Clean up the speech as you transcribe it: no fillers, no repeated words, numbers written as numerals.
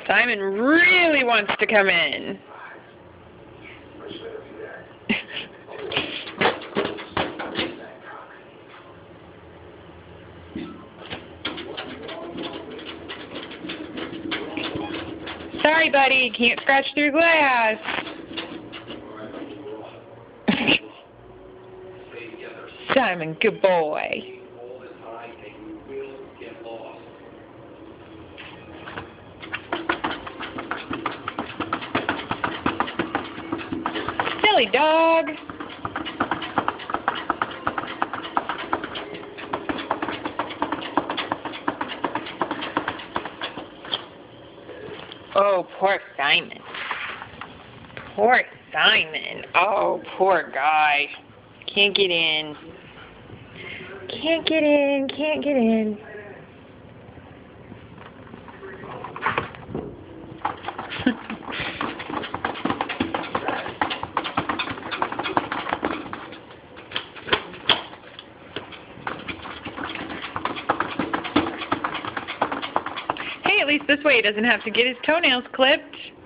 Simon really wants to come in. Sorry, buddy, can't scratch through glass. Simon, good boy. Silly dog. Oh, poor Simon. Poor Simon. Oh, poor guy. Can't get in. Can't get in. Can't get in. Hey, at least this way he doesn't have to get his toenails clipped.